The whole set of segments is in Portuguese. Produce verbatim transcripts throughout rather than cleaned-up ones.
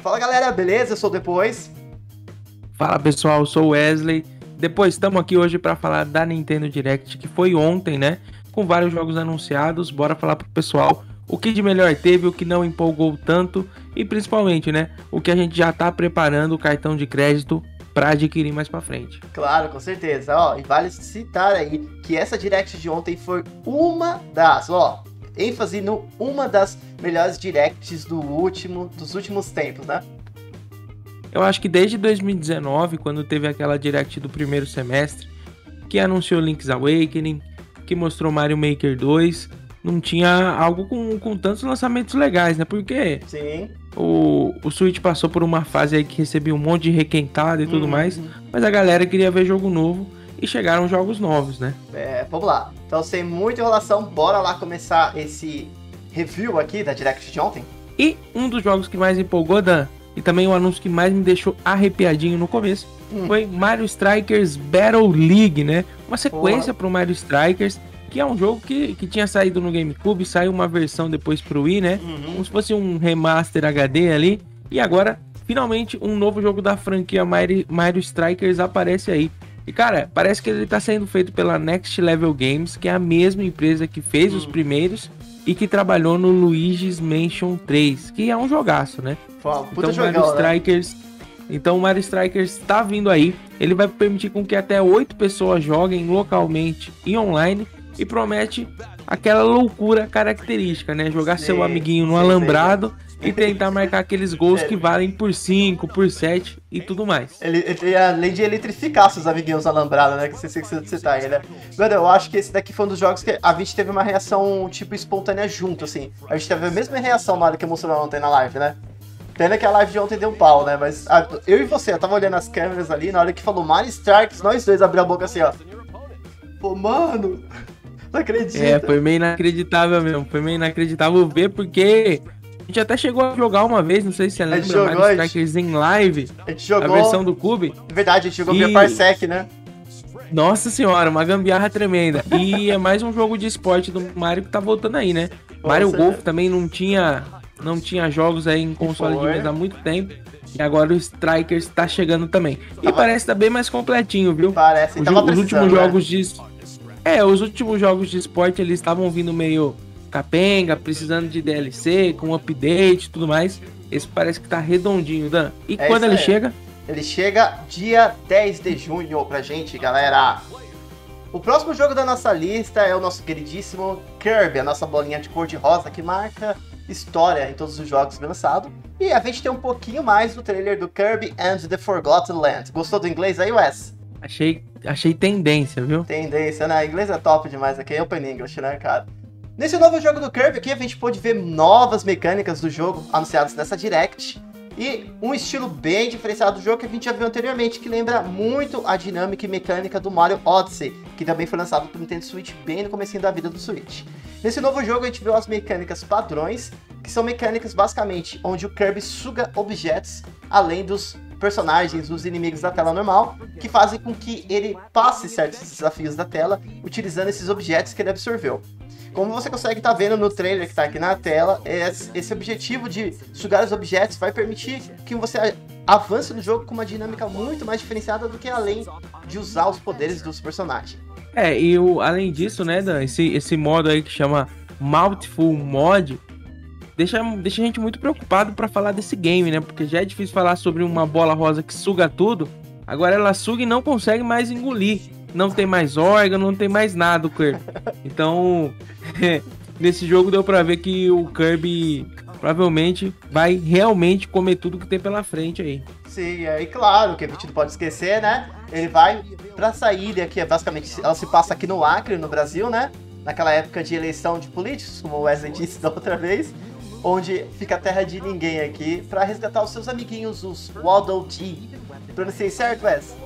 Fala galera, beleza? Eu sou o Depois. Fala pessoal, eu sou o Wesley. Depois estamos aqui hoje para falar da Nintendo Direct, que foi ontem, né? Com vários jogos anunciados. Bora falar pro pessoal o que de melhor teve, o que não empolgou tanto e principalmente, né? O que a gente já tá preparando o cartão de crédito para adquirir mais para frente. Claro, com certeza. Ó, e vale citar aí que essa Direct de ontem foi uma das, ó, ênfase no uma das melhores Directs do último, dos últimos tempos, né? Eu acho que desde dois mil e dezenove, quando teve aquela Direct do primeiro semestre, que anunciou Link's Awakening, que mostrou Mario Maker dois, não tinha algo com, com tantos lançamentos legais, né? Porque Sim. O, o Switch passou por uma fase aí que recebia um monte de requentado e tudo uhum. mais, mas a galera queria ver jogo novo e chegaram jogos novos, né? É, vamos lá. Então, sem muita enrolação, bora lá começar esse review aqui da Direct de ontem. E um dos jogos que mais empolgou, Dan, e também o anúncio que mais me deixou arrepiadinho no começo, hum. foi Mario Strikers Battle League, né? Uma sequência para o Mario Strikers, que é um jogo que, que tinha saído no GameCube, saiu uma versão depois pro Wii, né? Uhum. Como se fosse um remaster H D ali. E agora, finalmente, um novo jogo da franquia Mario, Mario Strikers aparece aí. E, cara, parece que ele tá sendo feito pela Next Level Games, que é a mesma empresa que fez uhum. os primeiros e que trabalhou no Luigi's Mansion três, que é um jogaço, né? Uau, então, jogão, Mario Strikers... Né? Então o Mario Strikers tá vindo aí. Ele vai permitir com que até oito pessoas joguem localmente e online. E promete aquela loucura característica, né? Jogar sim, seu amiguinho no sim, alambrado sim. e tentar marcar aqueles gols que valem por cinco, por sete e tudo mais. Ele, ele, além de eletrificar seus amiguinhos alambrados, né? Que você, que você tá aí, né? Mano, eu acho que esse daqui foi um dos jogos que a gente teve uma reação, tipo, espontânea junto, assim. A gente teve a mesma reação na hora que emocionou ontem na live, né? Pena que a live de ontem deu um pau, né? Mas a, eu e você, eu tava olhando as câmeras ali, na hora que falou Mario Strikers, nós dois abriu a boca assim, ó. Pô, mano, não acredito. É, foi meio inacreditável mesmo, foi meio inacreditável ver, porque a gente até chegou a jogar uma vez, não sei se você lembra, jogou, Mario Strikers gente... em live, a, gente jogou... a versão do Cube. Verdade, a gente jogou e... via Parsec, né? Nossa senhora, uma gambiarra tremenda. E é mais um jogo de esporte do Mario que tá voltando aí, né? Nossa, Mario Golf também não tinha... Não tinha jogos aí em console de mesa há muito tempo. E agora o Strikers tá chegando também. E tava... parece que tá bem mais completinho, viu? Parece, os, os últimos né? jogos de... É, os últimos jogos de esporte, eles estavam vindo meio capenga, precisando de D L C, com update e tudo mais. Esse parece que tá redondinho, Dan. E é quando ele aí. chega? Ele chega dia dez de junho pra gente, galera. O próximo jogo da nossa lista é o nosso queridíssimo Kirby, a nossa bolinha de cor de rosa que marca história em todos os jogos lançados. E a gente tem um pouquinho mais do trailer do Kirby and the Forgotten Land. Gostou do inglês aí, Wes? Achei, achei tendência, viu? Tendência, né? Inglês é top demais aqui, é Open English, né, cara? Nesse novo jogo do Kirby aqui, a gente pôde ver novas mecânicas do jogo anunciadas nessa Direct. E um estilo bem diferenciado do jogo que a gente já viu anteriormente, que lembra muito a dinâmica e mecânica do Mario Odyssey, que também foi lançado pro Nintendo Switch bem no comecinho da vida do Switch. Nesse novo jogo a gente viu as mecânicas padrões, que são mecânicas basicamente onde o Kirby suga objetos, além dos personagens, dos inimigos da tela normal, que fazem com que ele passe certos desafios da tela, utilizando esses objetos que ele absorveu. Como você consegue estar tá vendo no trailer que está aqui na tela, esse objetivo de sugar os objetos vai permitir que você avance no jogo com uma dinâmica muito mais diferenciada do que além de usar os poderes dos personagens. É, e o, além disso, né, Dan, esse, esse modo aí que chama Multiple Mod, deixa, deixa a gente muito preocupado para falar desse game, né, porque já é difícil falar sobre uma bola rosa que suga tudo, agora ela suga e não consegue mais engolir. Não tem mais órgão, não tem mais nada o Kirby. Então, nesse jogo deu pra ver que o Kirby provavelmente vai realmente comer tudo que tem pela frente aí. Sim, e claro, que a gente não pode esquecer, né? Ele vai pra essa ilha que é basicamente, ela se passa aqui no Acre, no Brasil, né? Naquela época de eleição de políticos, como o Wesley disse da outra vez, onde fica a terra de ninguém aqui, pra resgatar os seus amiguinhos, os Waddle Dee. Pronunciei certo, Wes?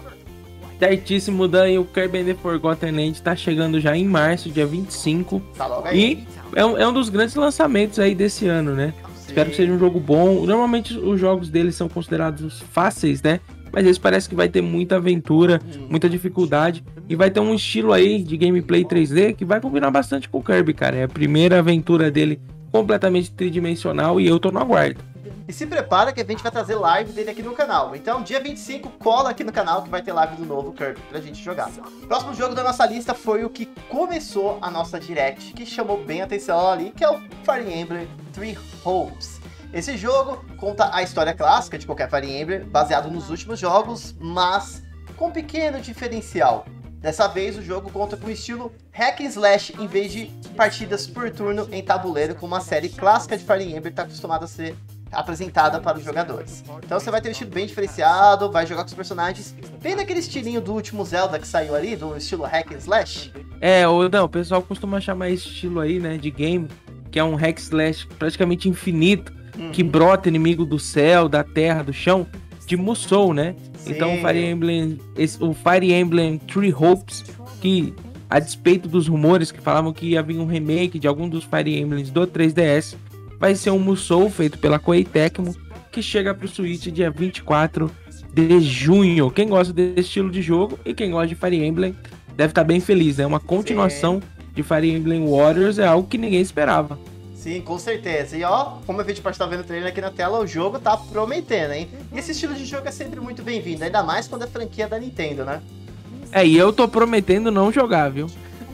Certíssimo, Dan, e o Kirby and the Forgotten Land tá chegando já em março, dia vinte e cinco. Tá logo aí. E é um, é um dos grandes lançamentos aí desse ano, né? Sim. Espero que seja um jogo bom. Normalmente os jogos deles são considerados fáceis, né? Mas esse parece que vai ter muita aventura, muita dificuldade. E vai ter um estilo aí de gameplay três D que vai combinar bastante com o Kirby, cara. É a primeira aventura dele completamente tridimensional e eu tô no aguardo. E se prepara que a gente vai trazer live dele aqui no canal. Então, dia vinte e cinco, cola aqui no canal que vai ter live do novo Kirby pra gente jogar. Próximo jogo da nossa lista foi o que começou a nossa Direct, que chamou bem a atenção ali, que é o Fire Emblem Three Hopes. Esse jogo conta a história clássica de qualquer Fire Emblem, baseado nos últimos jogos, mas com um pequeno diferencial. Dessa vez o jogo conta com o estilo hack and slash em vez de partidas por turno em tabuleiro, como a série clássica de Fire Emblem está acostumada a ser apresentada para os jogadores. Então você vai ter um estilo bem diferenciado, vai jogar com os personagens bem naquele estilinho do último Zelda que saiu ali, do estilo hack and slash. É, ou não, o pessoal costuma chamar esse estilo aí, né, de game, que é um hack slash praticamente infinito, uhum. que brota inimigo do céu, da terra, do chão, de Musou, né? Sim. Então o Fire Emblem, esse, o Fire Emblem Three Hopes, que a despeito dos rumores que falavam que ia vir um remake de algum dos Fire Emblems do três D S, vai ser um Musou feito pela Koei Tecmo, que chega pro Switch dia vinte e quatro de junho. Quem gosta desse estilo de jogo e quem gosta de Fire Emblem deve estar bem feliz, né? Uma continuação Sim. de Fire Emblem Warriors é algo que ninguém esperava. Sim, com certeza. E ó, como a gente pode estar vendo o trailer aqui na tela, o jogo tá prometendo, hein? E esse estilo de jogo é sempre muito bem-vindo, ainda mais quando é franquia da Nintendo, né? É, e eu tô prometendo não jogar, viu?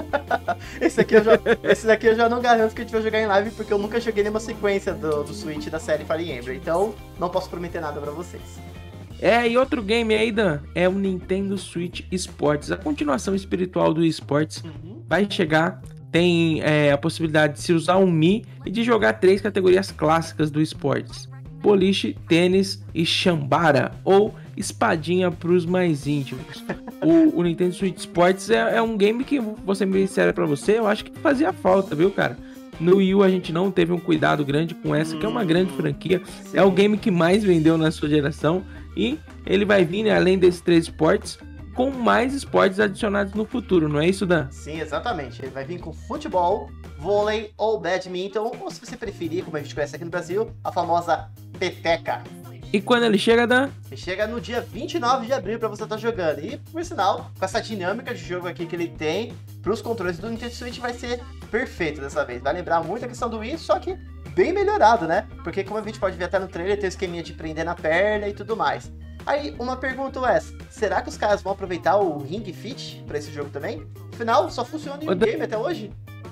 esse, aqui eu já, esse daqui eu já não garanto que a gente vai jogar em live, porque eu nunca joguei nenhuma sequência do, do Switch da série Fire Emblem, então não posso prometer nada pra vocês. É, e outro game aí, Dan, é o Nintendo Switch Sports, a continuação espiritual do esportes. Uhum. Vai chegar, tem é, a possibilidade de se usar um Mi e de jogar três categorias clássicas do esportes: boliche, tênis e chambara, ou espadinha pros mais íntimos. O, o Nintendo Switch Sports é, é um game que, vou ser bem sério pra você, eu acho que fazia falta, viu, cara? No Wii U a gente não teve um cuidado grande com essa, que é uma grande franquia. Sim. É o game que mais vendeu na sua geração. E ele vai vir, né, além desses três esportes, com mais esportes adicionados no futuro, não é isso, Dan? Sim, exatamente. Ele vai vir com futebol, vôlei ou badminton, ou se você preferir, como a gente conhece aqui no Brasil, a famosa peteca. E quando ele chega, Dan? Ele chega no dia vinte e nove de abril pra você estar jogando. E, por sinal, com essa dinâmica de jogo aqui que ele tem, pros controles do Nintendo Switch vai ser perfeito dessa vez. Vai lembrar muito a questão do Wii, só que bem melhorado, né? Porque como a gente pode ver até no trailer, tem o esqueminha de prender na perna e tudo mais. Aí, uma pergunta é, será que os caras vão aproveitar o Ring Fit pra esse jogo também? Afinal, só funciona em um game até hoje.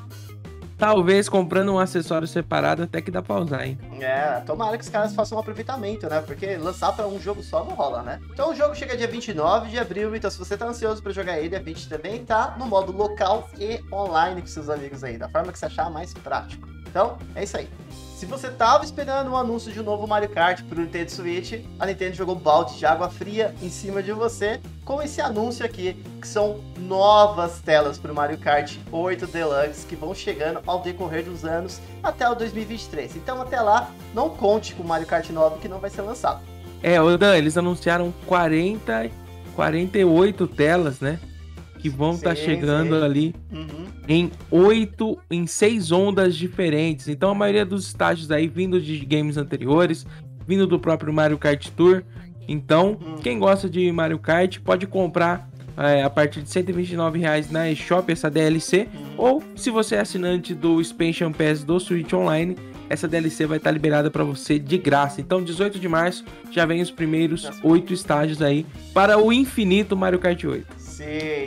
Talvez comprando um acessório separado até que dá pra usar, hein? É, tomara que os caras façam um aproveitamento, né? Porque lançar pra um jogo só não rola, né? Então o jogo chega dia vinte e nove de abril, então se você tá ansioso pra jogar ele, a gente também tá no modo local e online com seus amigos aí, da forma que você achar mais prático. Então, é isso aí. Se você tava esperando um anúncio de um novo Mario Kart pro Nintendo Switch, a Nintendo jogou balde de água fria em cima de você com esse anúncio aqui, que são novas telas pro Mario Kart oito Deluxe, que vão chegando ao decorrer dos anos até o dois mil e vinte e três. Então até lá, não conte com o Mario Kart nove que não vai ser lançado. É, Dan, eles anunciaram quarenta, quarenta e oito telas, né? Que vão estar tá chegando sim. ali uhum. em oito, em seis ondas diferentes. Então a maioria dos estágios aí vindo de games anteriores, vindo do próprio Mario Kart Tour. Então, uhum. quem gosta de Mario Kart pode comprar é, a partir de cento e vinte e nove reais na eShop essa D L C. Uhum. Ou, se você é assinante do Expansion Pass do Switch Online, essa D L C vai estar liberada para você de graça. Então, dezoito de março, já vem os primeiros oito estágios aí para o infinito Mario Kart oito. Sim,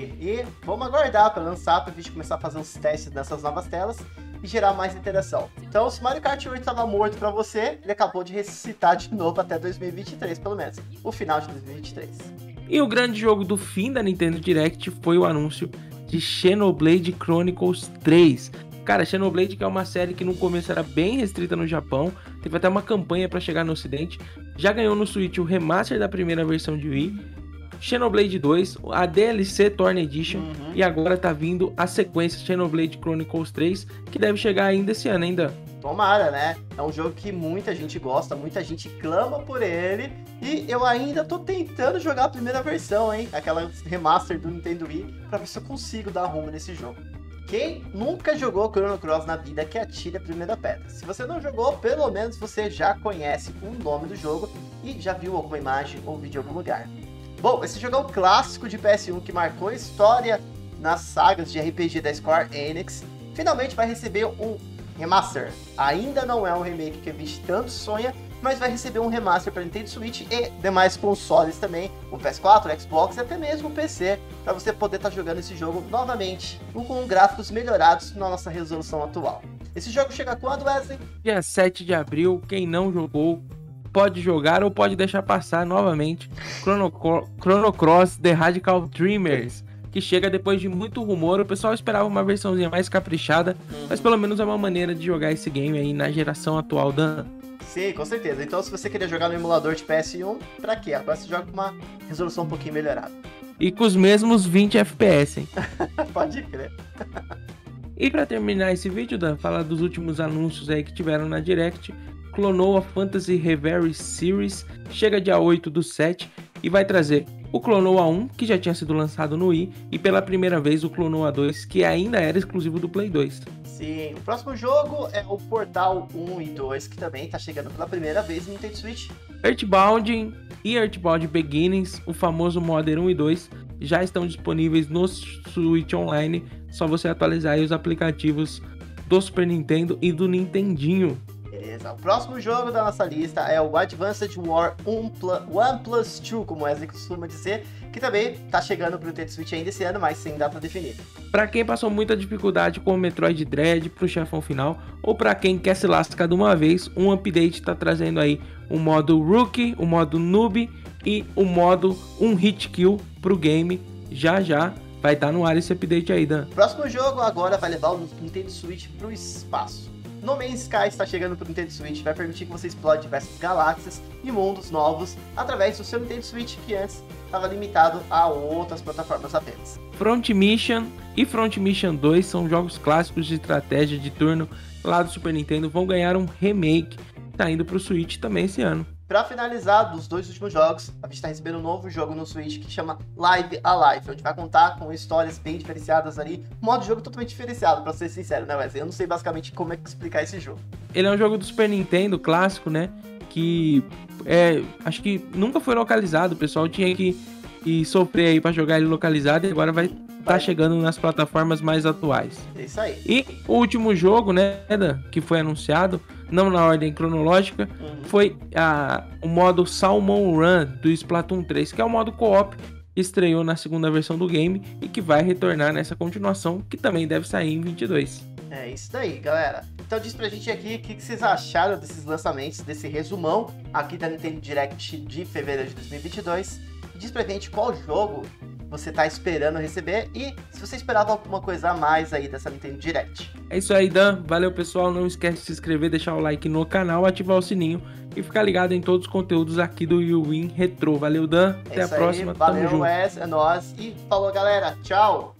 e vamos aguardar para lançar, para a gente começar a fazer os testes dessas novas telas e gerar mais interação. Então, se Mario Kart oito estava morto para você, ele acabou de ressuscitar de novo até dois mil e vinte e três, pelo menos, o final de dois mil e vinte e três. E o grande jogo do fim da Nintendo Direct foi o anúncio de Xenoblade Chronicles três. Cara, Xenoblade, que é uma série que no começo era bem restrita no Japão, teve até uma campanha para chegar no ocidente, já ganhou no Switch o remaster da primeira versão de Wii, Xenoblade dois, a D L C Torn Edition, uhum. e agora tá vindo a sequência Xenoblade Chronicles três, que deve chegar ainda esse ano, ainda. Tomara, né? É um jogo que muita gente gosta, muita gente clama por ele, e eu ainda tô tentando jogar a primeira versão, hein? Aquela remaster do Nintendo Wii, pra ver se eu consigo dar rumo nesse jogo. Quem nunca jogou Chrono Cross na vida, que atire a primeira pedra. Se você não jogou, pelo menos você já conhece o nome do jogo e já viu alguma imagem ou vídeo em algum lugar. Bom, esse jogo é um clássico de P S um que marcou história nas sagas de R P G da Square Enix. Finalmente vai receber um remaster. Ainda não é um remake que a gente tanto sonha, mas vai receber um remaster para Nintendo Switch e demais consoles também, o P S quatro, o Xbox e até mesmo o P C, para você poder estar tá jogando esse jogo novamente, com gráficos melhorados na nossa resolução atual. Esse jogo chega quando, Wesley? Dia sete de abril, quem não jogou pode jogar ou pode deixar passar novamente Chrono, Chrono Cross The Radical Dreamers, que chega depois de muito rumor. O pessoal esperava uma versãozinha mais caprichada, uhum. mas pelo menos é uma maneira de jogar esse game aí na geração atual da... Sim, com certeza. Então se você queria jogar no emulador de P S um, pra quê? Agora você joga com uma resolução um pouquinho melhorada. E com os mesmos vinte F P S, hein? Pode crer. E pra terminar esse vídeo, Dan, falar dos últimos anúncios aí que tiveram na Direct. Klonoa Phantasy Reverie Series chega dia oito do sete e vai trazer o Klonoa um, que já tinha sido lançado no Wii, e pela primeira vez o Klonoa dois, que ainda era exclusivo do Play dois. Sim, o próximo jogo é o Portal um e dois, que também está chegando pela primeira vez no Nintendo Switch. Earthbound e Earthbound Beginnings, o famoso Modern um e dois, já estão disponíveis no Switch Online, só você atualizar aí os aplicativos do Super Nintendo e do Nintendinho. Beleza, o próximo jogo da nossa lista é o Advanced War um plus dois, como o Wesley costuma dizer, que também tá chegando pro Nintendo Switch ainda esse ano, mas sem data definida. Pra quem passou muita dificuldade com o Metroid Dread pro chefão final, ou pra quem quer se lascar de uma vez, um update tá trazendo aí o modo Rookie, o modo Noob e o modo um Hit Kill pro game. Já já vai estar tá no ar esse update aí, Dan. O próximo jogo agora vai levar o Nintendo Switch pro espaço. No Man's Sky está chegando para o Nintendo Switch, vai permitir que você explore diversas galáxias e mundos novos através do seu Nintendo Switch, que antes estava limitado a outras plataformas apenas. Front Mission e Front Mission dois são jogos clássicos de estratégia de turno lá do Super Nintendo, vão ganhar um remake, tá indo para o Switch também esse ano. Para finalizar, dos dois últimos jogos, a gente está recebendo um novo jogo no Switch que chama Live Alive, onde vai contar com histórias bem diferenciadas ali, um modo de jogo totalmente diferenciado, para ser sincero, né, Wesley? Eu não sei basicamente como é que explicar esse jogo. Ele é um jogo do Super Nintendo clássico, né, que é, acho que nunca foi localizado, o pessoal tinha que, que sofrer aí para jogar ele localizado e agora vai estar tá chegando nas plataformas mais atuais. É isso aí. E o último jogo, né, que foi anunciado, não na ordem cronológica, uhum. foi a, o modo Salmon Run do Splatoon três, que é o modo co-op que estreou na segunda versão do game e que vai retornar nessa continuação, que também deve sair em vinte e dois. É isso daí, galera. Então diz pra gente aqui o que, que vocês acharam desses lançamentos, desse resumão aqui da Nintendo Direct de fevereiro de dois mil e vinte e dois. E diz pra gente qual jogo você tá esperando receber e se você esperava alguma coisa a mais aí dessa Nintendo Direct. É isso aí, Dan. Valeu, pessoal. Não esquece de se inscrever, deixar o like no canal, ativar o sininho e ficar ligado em todos os conteúdos aqui do YouWin Retro. Valeu, Dan. Até é a próxima. Aí. Valeu, Wes. É nóis. E falou, galera. Tchau.